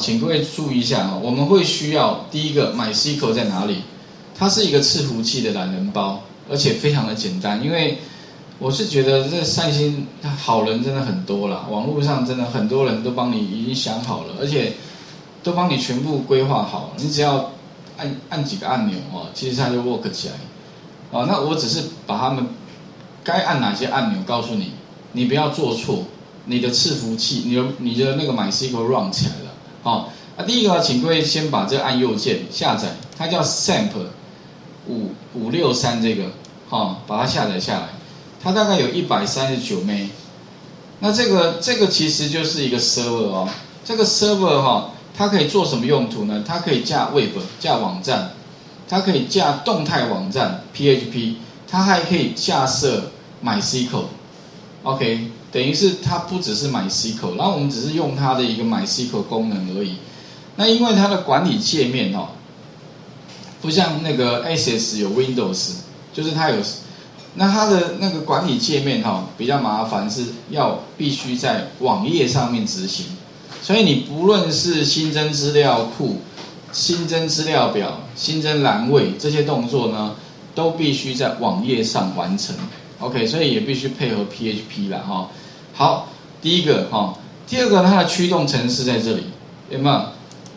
请各位注意一下我们会需要第一个 MySQL 在哪里？它是一个伺服器的懒人包，而且非常的简单。因为我是觉得这善心好人真的很多啦，网络上真的很多人都帮你已经想好了，而且都帮你全部规划好了，你只要按几个按钮其实它就 work 起来。那我只是把他们该按哪些按钮告诉你，你不要做错，你的伺服器，你的那个 MySQL run 起来了。第一个请各位先把这个按右键下载，它叫 SAMP 563这个，把它下载下来，它大概有139 MB。那这个其实就是一个 server 这个 server 它可以做什么用途呢？它可以架 web 架网站，它可以架动态网站 PHP， 它还可以架设 MySQL。OK， 等于是它不只是 MySQL， 然后我们只是用它的一个 MySQL 功能而已。那因为它的管理界面不像那个 Access 有 Windows， 就是它有，那它的那个管理界面比较麻烦，是必须在网页上面执行。所以你不论是新增资料库、新增资料表、新增栏位这些动作呢，都必须在网页上完成。OK， 所以也必须配合 PHP 啦好，第一个第二个它的驱动程式在这里，有没有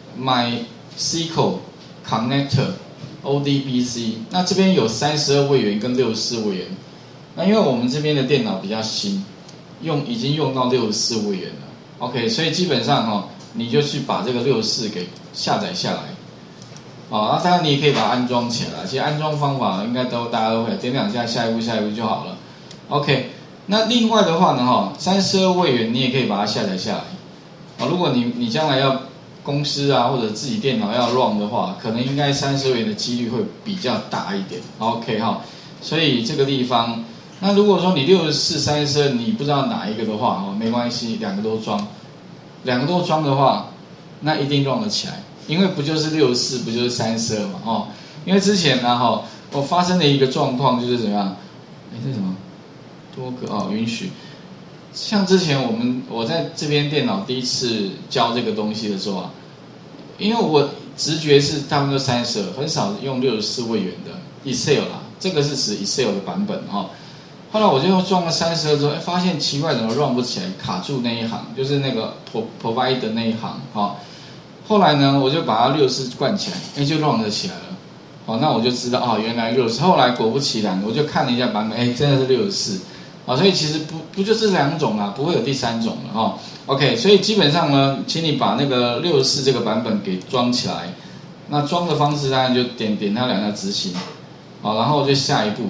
？MySQL Connector ODBC， 那这边有32位元跟64位元。那因为我们这边的电脑比较新，已经用到64位元了。OK， 所以基本上你就去把这个64给下载下来。那当然你也可以把它安装起来，其实安装方法应该大家都会，点两下下一步就好了。OK， 那另外的话呢32位元你也可以把它下载下来。如果你将来要公司或者自己电脑要 run 的话，可能应该30位元的几率会比较大一点。OK 所以这个地方，那如果说你64、32你不知道哪一个的话没关系，两个都装的话，那一定 run 得起来。因为不就是64不就是32嘛因为之前呢我发生了一个状况，就是怎么样？这是什么？多个允许。像之前我在这边电脑第一次教这个东西的时候因为我直觉是他们都32，很少用64位元的 Excel 啦，这个是指 Excel 的版本后来我就装了32之后，发现奇怪，怎么 run 不起来，卡住那一行，就是那个 provide 那一行后来呢，我就把它64灌起来，就 run 得起来了。那我就知道原来64。后来果不其然，我就看了一下版本，真的是64。所以其实不就是两种啦，不会有第三种了OK， 所以基本上呢，请你把那个64这个版本给装起来。那装的方式当然就点它两下执行，然后就下一步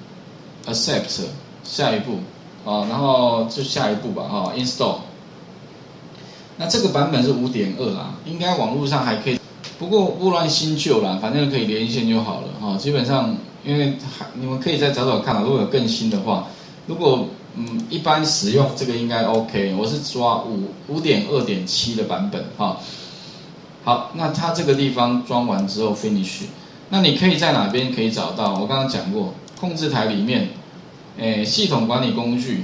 accept 下一步然后就下一步吧install。那这个版本是 5.2 啦，应该网络上还可以，不过不论新旧啦，反正可以连线就好了基本上因为你们可以再找找看如果有更新的话，如果一般使用这个应该 OK， 我是抓 5.2.7 的版本好，那它这个地方装完之后 finish， 那你可以在哪边可以找到？我刚刚讲过，控制台里面系统管理工具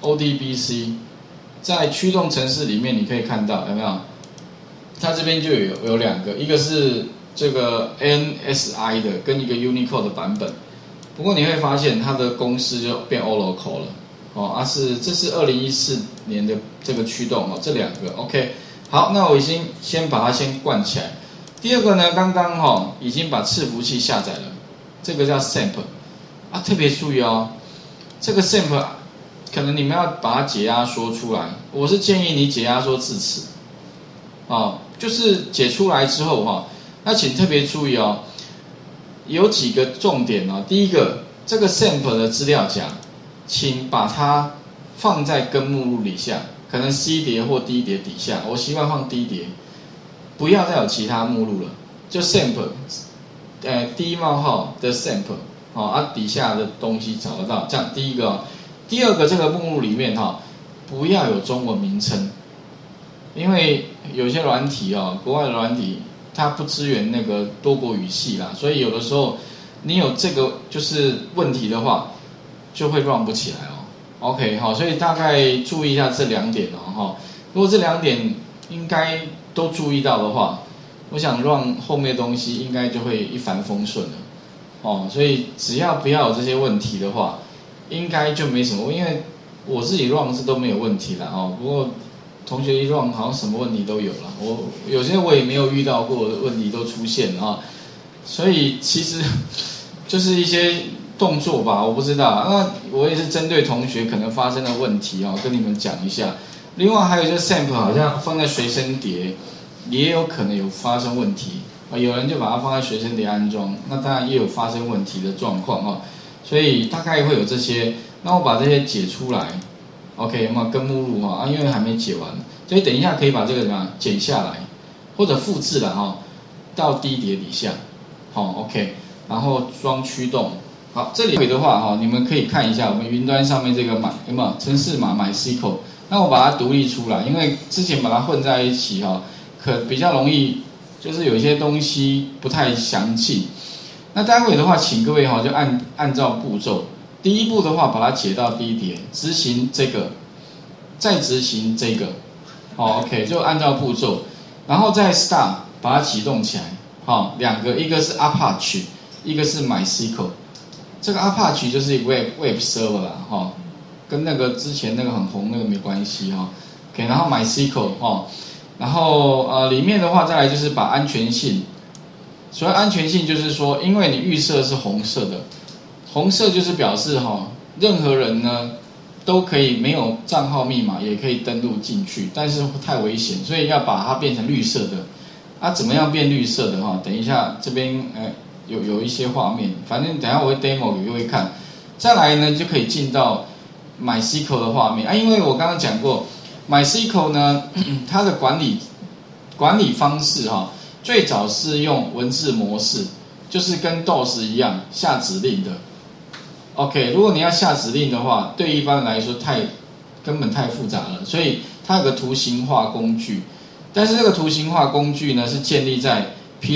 ODBC， 在驱动程式里面你可以看到有没有？它这边就有两个，一个是这个 ANSI 的跟一个 Unicode 的版本。不过你会发现它的公式就变 Oracle 了这是2014年的这个驱动这两个 OK。 好，那我已经先把它先灌起来。第二个呢，刚刚已经把伺服器下载了，这个叫 SAMP 特别注意这个 SAMP 可能你们要把它解压缩出来，我是建议你解压缩至此就是解出来之后那请特别注意有几个重点第一个，这个 SAMP 的资料夹，请把它放在根目录底下，可能 C 碟或 D 碟底下，我习惯放 D 碟，不要再有其他目录了，就 SAMP D 冒号的 SAMP 底下的东西找得到，这样第一个第二个，这个目录里面不要有中文名称，因为有些软体国外的软体它不支援那个多国语系啦，所以有的时候你有这个就是问题的话，就会 run 不起来OK 所以大概注意一下这两点如果这两点应该都注意到的话，我想让后面的东西应该就会一帆风顺了。哦，所以只要不要有这些问题的话，应该就没什么。因为我自己 run 是都没有问题啦哦，不过同学一 run 好像什么问题都有了。有些我也没有遇到过的问题都出现了啊，所以其实就是一些动作吧，我不知道。那我也是针对同学可能发生的问题哦，跟你们讲一下。另外还有就是 sample 好像放在随身碟，也有可能有发生问题。有人就把它放在随身碟安装，那当然也有发生问题的状况哦，所以大概会有这些。那我把这些解出来 ，OK， 有没有跟目录哈？因为还没解完，所以等一下可以把这个什么剪下来，或者复制了哈，到低碟底下，好 ，OK， 然后装驱动。好，这里的话哈，你们可以看一下我们云端上面这个有没有程式码MySQL？那我把它独立出来，因为之前把它混在一起哈，比较容易。就是有一些东西不太详细，那待会的话，请各位就按照步骤，第一步的话，把它解到低碟，执行这个，再执行这个，好 ，OK， 就按照步骤，然后再 start 把它启动起来，好，两个，一个是 Apache， 一个是 MySQL， 这个 Apache 就是 Web Server 啦，哈，跟那个之前那个很红那个没关系哈 ，OK， 然后 MySQL 哈。然后里面的话再来就是把安全性，所谓安全性就是说，因为你预设是红色的，红色就是表示任何人呢都可以没有账号密码也可以登录进去，但是太危险，所以要把它变成绿色的。怎么样变绿色的等一下这边有一些画面，反正等一下我会 demo 给各位看。再来呢就可以进到 MySQL 的画面因为我刚刚讲过。MySQL 呢，它的管理方式最早是用文字模式，就是跟 DOS 一样下指令的。OK， 如果你要下指令的话，对一般人来说根本太复杂了，所以它有个图形化工具。但是这个图形化工具呢，是建立在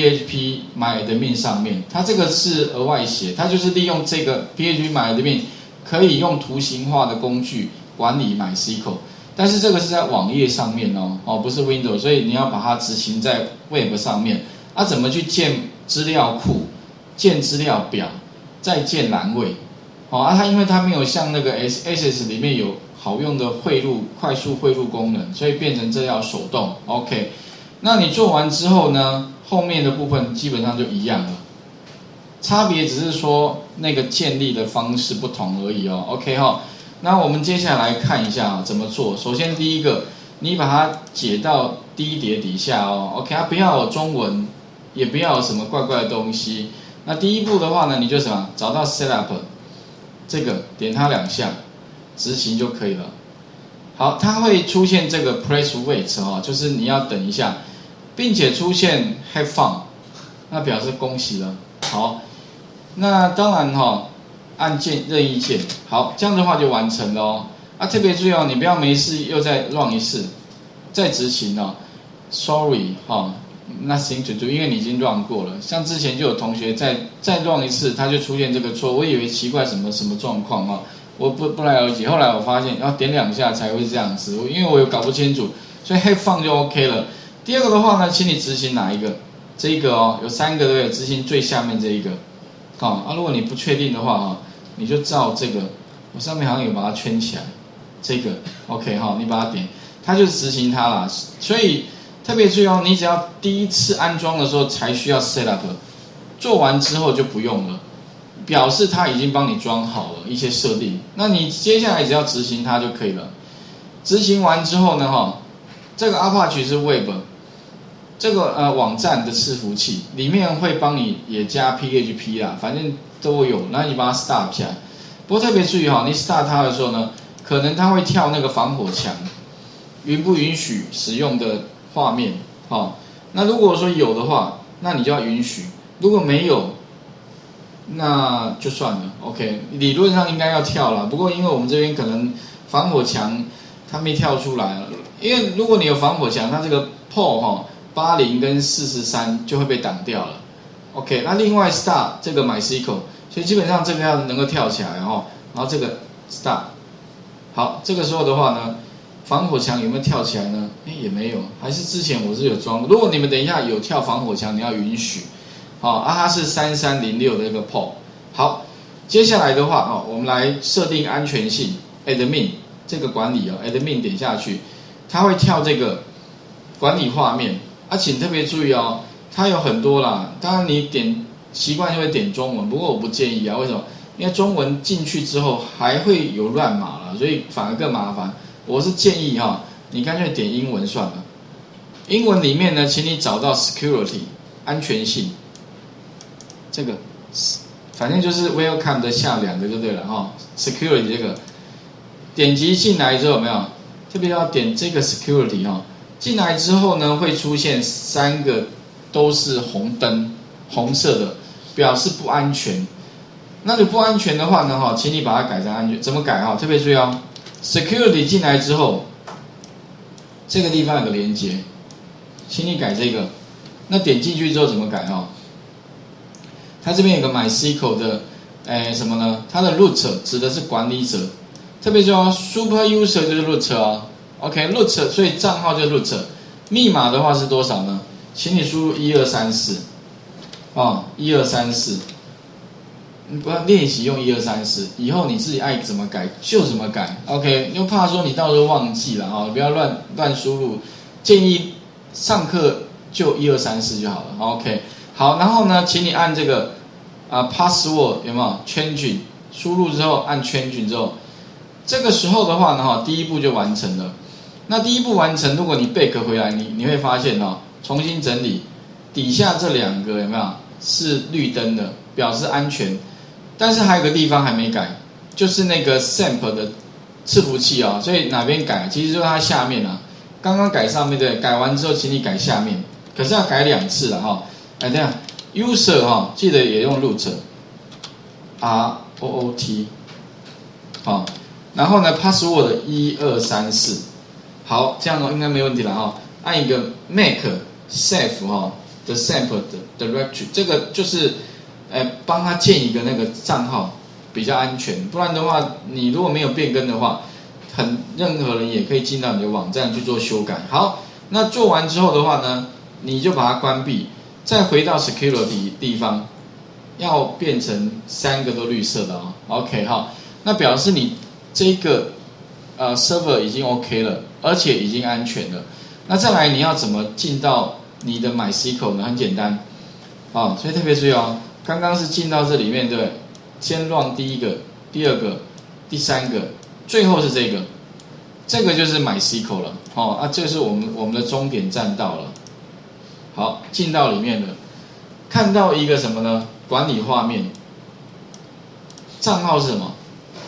PHP MyAdmin 上面，它这个是额外写，它就是利用这个 PHP MyAdmin 可以用图形化的工具管理 MySQL。但是这个是在网页上面不是 Windows， 所以你要把它执行在 Web 上面。怎么去建资料库、建资料表、再建栏位？它因为它没有像那个 Access 里面有好用的快速汇入功能，所以变成这要手动。OK， 那你做完之后呢，后面的部分基本上就一样了，差别只是说那个建立的方式不同而已OK 那我们接下来看一下怎么做。首先第一个，你把它解到低碟底下OK， 不要有中文，也不要有什么怪怪的东西。那第一步的话呢，你就找到 Setup， 这个点它2下，执行就可以了。好，它会出现这个 Press Wait 就是你要等一下，并且出现 Have Fun， 那表示恭喜了。好，那当然按键任意键，好，这样的话就完成了特别注意你不要没事又再 run 一次，再执行Sorry nothing to do， 因为你已经 run 过了。像之前就有同学再 run 一次，他就出现这个错，我以为奇怪什么状况我不太了解。后来我发现要点2下才会这样子，因为我有搞不清楚，所以 Have Fun 就 OK 了。第二个的话呢，请你执行哪一个？这一个有3个对不对？执行最下面这一个。如果你不确定的话你就照这个，我上面好像有把它圈起来，这个 OK 你把它点，它就执行它啦。所以特别注意你只要第一次安装的时候才需要 setup， 做完之后就不用了，表示它已经帮你装好了一些设定。那你接下来只要执行它就可以了。执行完之后呢这个 Apache 是 Web， 这个网站的伺服器里面会帮你也加 PHP 啦，反正都有，那你把它 start 起来。不过特别注意你 start 它的时候呢，可能它会跳那个防火墙，允不允许使用的画面那如果说有的话，那你就要允许；如果没有，那就算了。OK， 理论上应该要跳了，不过因为我们这边可能防火墙它没跳出来，因为如果你有防火墙，它这个 port 80跟43就会被挡掉了。OK， 那另外 start 这个 MySQL， 所以基本上这个要能够跳起来然后这个 start， 好，这个时候的话呢， 防火墙有没有跳起来呢？也没有，还是之前我是有装。如果你们等一下有跳防火墙，你要允许。好，它是3306的一个 port。好，接下来的话，我们来设定安全性 ，admin 这个管理，admin 点下去，它会跳这个管理画面。请特别注意哦，它有很多啦。当然你点习惯就会点中文，不过我不建议啊。为什么？因为中文进去之后还会有乱码了，所以反而更麻烦。我是建议你干脆点英文算了。英文里面呢，请你找到 security 安全性，这个反正就是 welcome 的下两个就对了security 这个点击进来之后有没有？特别要点这个 security 进来之后呢，会出现3个都是红灯，红色的，表示不安全。那你不安全的话呢请你把它改成安全。怎么改特别注意security 进来之后，这个地方有个连接，请你改这个。那点进去之后怎么改它这边有个 MySQL 的什么呢？它的 root 指的是管理者，特别注意super user 就是 root OK root， 所以账号就是 root。密码的话是多少呢？请你输入12341234。你不要练习用1234，以后你自己爱怎么改就怎么改 ，OK？ 又怕说你到时候忘记了不要乱输入。建议上课就1234就好了 ，OK？ 好，然后呢，请你按这个password 有没有 change？ 输入之后按 change 之后，这个时候的话呢第一步就完成了。那第一步完成，如果你 back 回来，你会发现重新整理底下这2个有没有是绿灯的，表示安全。但是还有个地方还没改，就是那个 SAMP 的伺服器所以哪边改？其实就是它下面刚刚改上面的，改完之后请你改下面，可是要改2次了这样 user 记得也用 root root 然后呢 password 1234，好，这样应该没问题了按一个 make safe 的 SAMP 的 directory， 这个就是帮他建一个那个账号比较安全，不然的话，你如果没有变更的话，任何人也可以进到你的网站去做修改。好，那做完之后的话呢，你就把它关闭，再回到 security 地方，要变成3个都绿色的OK 那表示你这个server 已经 OK 了，而且已经安全了。那再来你要怎么进到你的 MySQL 呢？很简单所以特别注意刚刚是进到这里面对，先 run 第1个、第2个、第3个，最后是这个，这个就是 MySQL 了这是我们的终点站到了。好，进到里面了，看到一个什么呢？管理画面，账号是什么？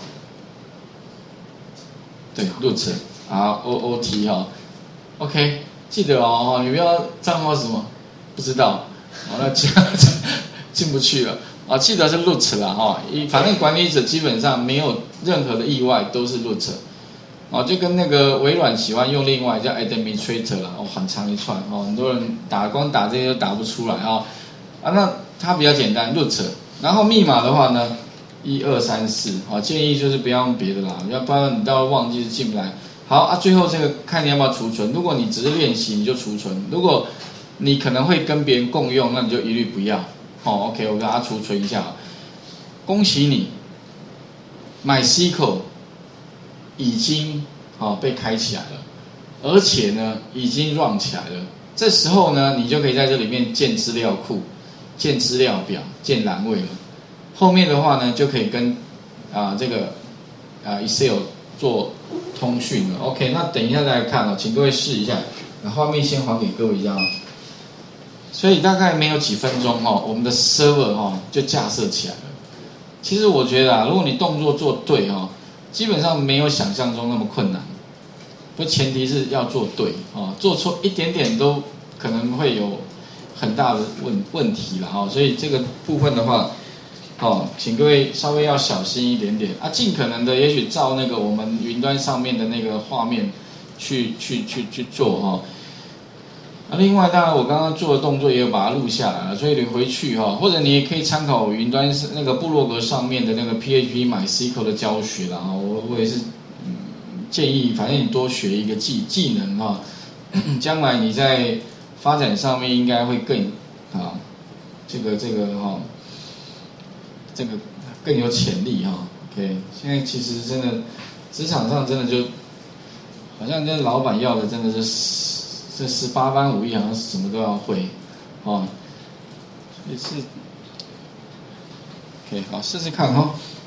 对 ，root root OK， 记得你不要账号是什么？不知道那进不去了记得是 root 啦反正管理者基本上没有任何的意外，都是 root 就跟那个微软喜欢用另外叫 administrator 啦很长一串很多人光打这些都打不出来那它比较简单 root， 然后密码的话呢1234建议就是不要用别的啦，要不然你到忘记就进不来。好最后这个看你要不要储存，如果你只是练习你就储存，如果你可能会跟别人共用，那你就一律不要OK， 我给它储存一下恭喜你 MySQL 已经被开起来了，而且呢已经 run 起来了。这时候呢你就可以在这里面建资料库、建资料表、建栏位了。后面的话呢就可以跟这个Excel 做通讯了。OK， 那等一下再来看请各位试一下，画面先还给各位一下所以大概没有几分钟我们的 server 就架设起来了。其实我觉得如果你动作做对基本上没有想象中那么困难，不过前提是要做对做错一点点都可能会有很大的问题了所以这个部分的话请各位稍微要小心一点点尽可能的也许照那个我们云端上面的那个画面去做另外当然我刚刚做的动作也有把它录下来了，所以你回去或者你也可以参考我云端那个部落格上面的那个 PHP MySQL 的教学啦我也是建议，反正你多学一个技能哈，将来你在发展上面应该会更啊，这个哈，这个更有潜力哈。OK， 现在其实真的职场上真的就，好像跟老板要的真的是这18般武艺，好像什么都要会，哦，也是 OK， 好，试试看哈。